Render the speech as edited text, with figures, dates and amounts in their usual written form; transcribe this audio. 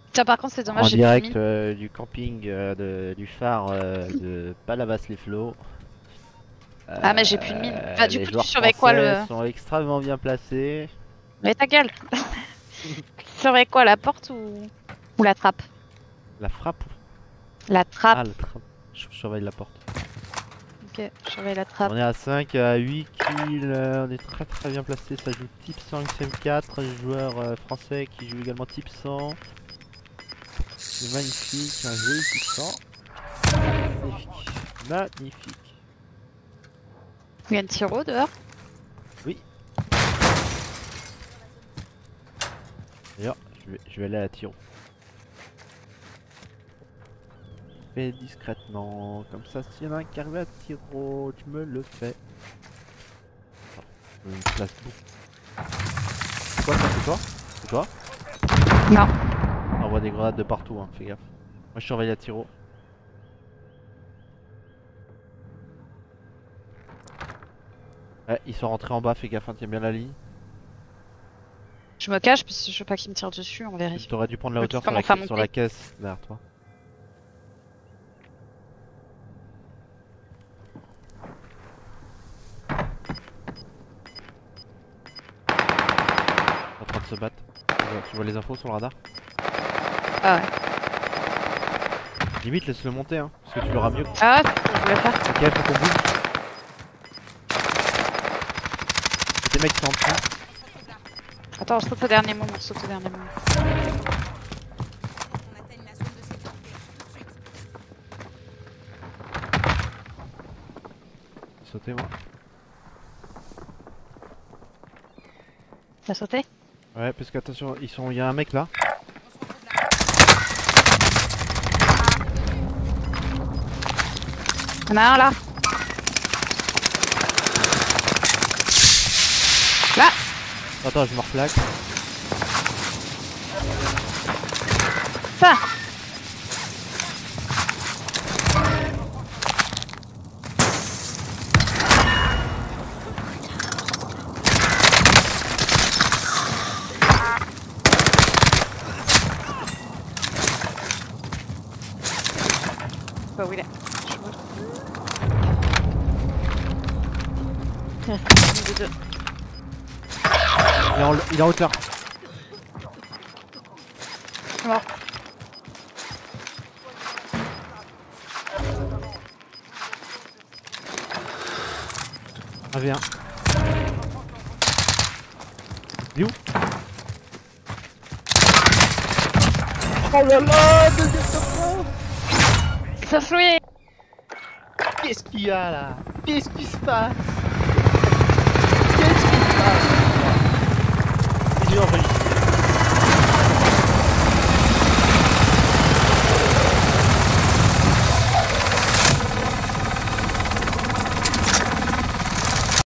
Tiens, par contre, c'est En dommage, j'ai plus de direct mine. du camping du phare de Palavas-les-Flots. Ah, mais j'ai plus de mine. Bah, du Les coup, tu joueurs surveilles quoi français le. sont extrêmement bien placés. Mais ta gueule! Tu surveilles quoi, la porte ou la trappe? La frappe? La Ah, trappe. la trappe. Je surveille la porte. Ok, je surveille la trappe. On est à 5, à 8 kills, on est très très bien placé. Ça joue type 100 XM4, joueur français qui joue également type 100. C'est magnifique, un joli type 100. Magnifique, magnifique. Il y a une tiro dehors? Oui, d'ailleurs, je vais aller à la tiro. Fais discrètement, comme ça s'il y en a un qui arrive à tiro, tu me le fais. Oh, je me place beaucoup. C'est quoi ça, c'est toi? C'est toi? Non. On voit des grenades de partout, hein, fais gaffe. Moi je surveille la tiro. Ouais, ils sont rentrés en bas, fais gaffe, hein, tiens bien la ligne. Je me cache parce que je veux pas qu'il me tire dessus, on Tu vérifie. t'aurais dû prendre la Ok, hauteur sur comment faire sur la monter? caisse derrière toi. En train de se battre. Tu vois les infos sur le radar? Ah ouais. Limite laisse-le monter hein, parce que tu l'auras mieux. Ah ouais, je voulais faire. Ok, faut qu'on bouge. Il y a des mecs qui sont en dessous. Attends, on saute au dernier moment, on saute au dernier moment. On atteigne la zone de sécurité. Tout de suite. J'ai sauté moi. T'as sauté? Ouais, parce qu'attention, il y a un mec là. On se retrouve là. Il y en a un là. Là! Attends, je me replaque. Ça! Bah où il est? Je suis mort. Il reste deux. Il est en hauteur. Je suis mort. Un V1. Il est où? Oh là là, deuxième top. Ça flouille! Qu'est-ce qu'il y a là? Qu'est-ce qui se passe? Qu'est-ce qui se passe?